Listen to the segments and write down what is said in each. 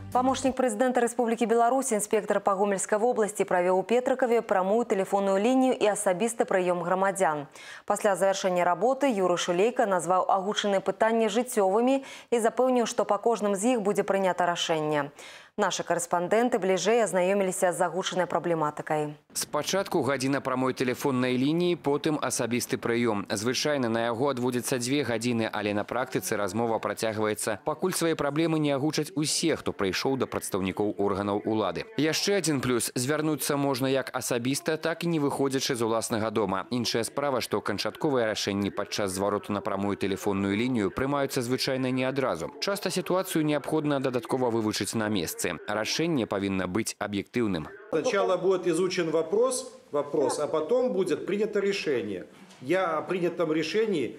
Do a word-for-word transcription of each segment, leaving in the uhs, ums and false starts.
Помощник президента Республики Беларусь, инспектор по Гомельской области, провел у Петрыкове прямую телефонную линию и особисты прием громадян. После завершения работы Юрий Шулейко назвал агученные пытания життєвыми и запевнил, что по кожным из них будет принято решение. Наши корреспонденты ближе ознакомились с агученной проблематикой. Спочатку гадзіна прамой тэлефоннай лініі, потым асабісты прыём. Звычайна на яго адводзіцца дзве гадзіны, але на практыцы размова працягваецца, пакуль свае праблемы не агучаць усе, хто прыйшоў да прадстаўнікоў органаў улады. Яшчэ адзін плюс – звярнуцца можна як асабіста, так і не выходзячы з уласнага дома. Іншая справа, што канчатковыя рашэнні падчас звароту на прамую тэлефонную лінію прымаюцца звычайна не адразу. Часта сітуацыю неабходна дадаткова вывучыць на месцы. Решение повинно быть объективным. Сначала будет изучен вопрос, вопрос, а потом будет принято решение. Я о принятом решении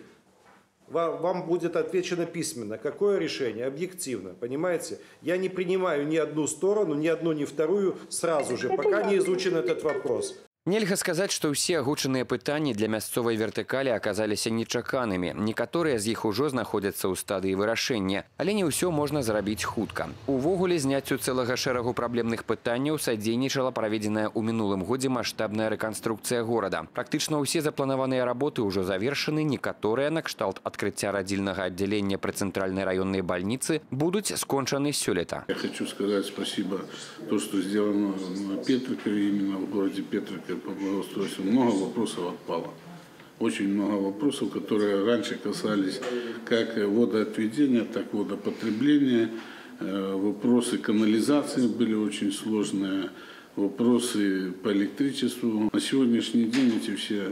вам будет отвечено письменно. Какое решение? Объективно, понимаете? Я не принимаю ни одну сторону, ни одну, ни вторую сразу же, пока не изучен этот вопрос. Нельга сказаць, што ўсе агучаныя пытанні для мясцовай вертыкалі аказаліся нечаканымі. Некаторыя з іх ужо знаходзяцца ў стадыі вырашэння, але не ўсё можна зрабіць хутка. Увогуле, зняццю цэлага шэрагу праблемных пытанняў садзейнічала праведзеная ў мінулым годзе маштабная рэканструкцыя горада. Практычна ўсе запланаваныя работы ўжо завершаны, некаторыя накшталт адкрыцця радзільнага аддзялення пры цэнтральнай раённай бальніцы будуць скончаны сёлета. Я хочу сказать спасибо то, что сделано на Петрикове, именно в городе Петрикове. По благоустройству много вопросов отпало. Очень много вопросов, которые раньше касались как водоотведения, так и водопотребления. Вопросы канализации были очень сложные. Вопросы по электричеству. На сегодняшний день эти все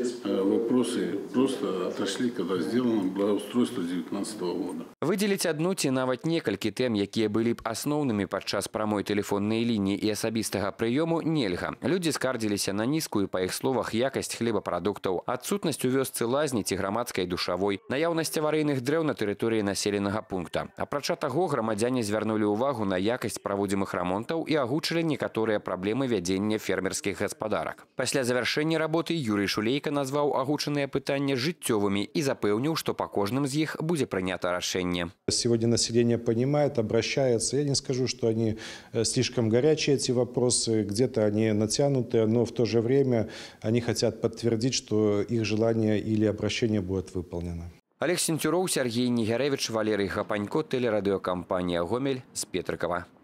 вопросы просто отошли, когда сделано благоустройство две тысячи девятнадцатого года. Выделить одну ці нават некалькі тэм, якія былі б асноўнымі падчас прамой тэлефоннай лініі і асабістага прыёму, нельга. Людзі скардзіліся на нізкую, па іх словах, якасць хлебапрадуктаў, адсутнасць у вёсцы лазні ці грамадскай душавой, наяўнасць аварыйных дрэў на тэрыторыі населенага пункта. Апрача таго, грамадзяне звярнулі ўвагу на якасць праводзімых рамонтаў і агучылі некаторыя праблемы вядзення фермерскіх гаспадарак. Пасля завяршэння работы Юрий Шулейко назваў агучаныя пытанні жыццёвымі і запэўніў, што па кожным з іх будзе прынята рашэнне. Сегодня население понимает, обращается. Я не скажу, что они слишком горячие, эти вопросы, где-то они натянутые, но в то же время они хотят подтвердить, что их желание или обращение будет выполнено. Олег Сентюров, Сергей Нигеревич, Валерий Хапанько, телерадиокомпания «Гомель» с Петрикова.